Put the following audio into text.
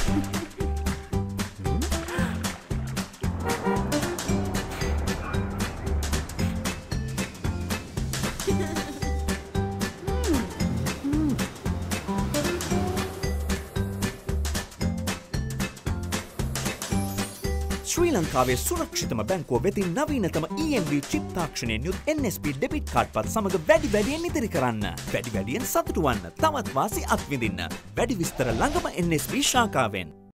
ශ්‍රී ලංකාවේ සුරක්ෂිතම බැංකුව වෙතින් නවීනතම EMV chip තාක්ෂණයෙන් යුත් NSB Debit Card පත් සමග වැඩි වැඩියෙන් ඉදිරි කරන්න. වැඩි වැඩියෙන් සතුටු වන්න. තවත් වාසි අත්විඳින්න. වැඩි විස්තර ළඟම NSB ශාඛාවෙන්.